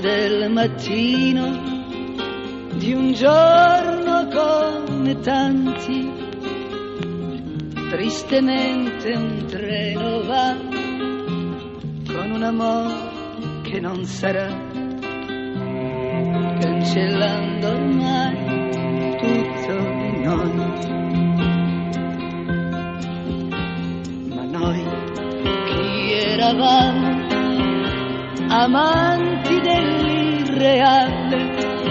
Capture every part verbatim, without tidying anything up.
del mattino di un giorno come tanti, tristemente un treno va con un amore che non sarà, cancellando ormai tutto di noi. Ma noi chi eravamo, amanti dell'irreale,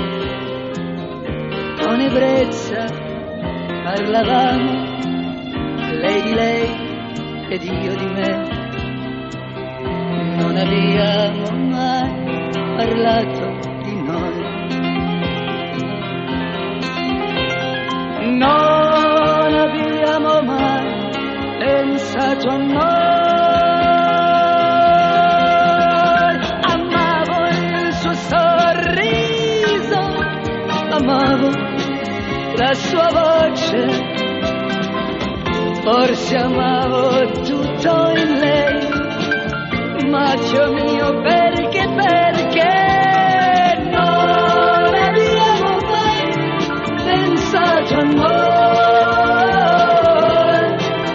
con ebbrezza parlavamo, lei di lei ed io di me. Non abbiamo mai parlato di noi. Non abbiamo mai pensato a noi. Amavo il suo sorriso, amavo la sua voce, forse amavo tutto in lei. Maggio mio, perché, perché non abbiamo mai pensato a noi.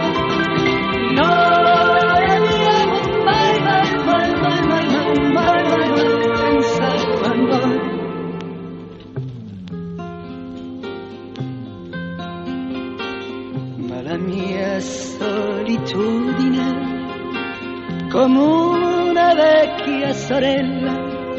Non abbiamo mai, mai, mai, mai, mai, mai, mai, mai, mai pensato a noi. Ma la mia solitudine, come una vecchia sorella,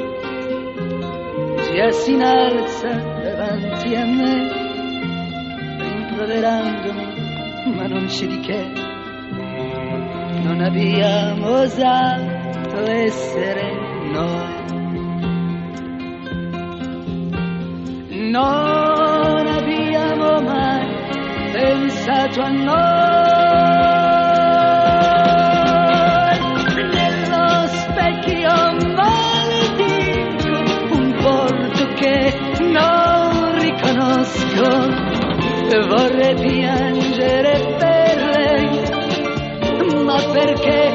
già si innalza davanti a me, rimproverandomi, ma non c'è di che. Non abbiamo osato essere noi. Non abbiamo mai pensato a noi. Che non riconosco, vorrei piangere per lei, ma perché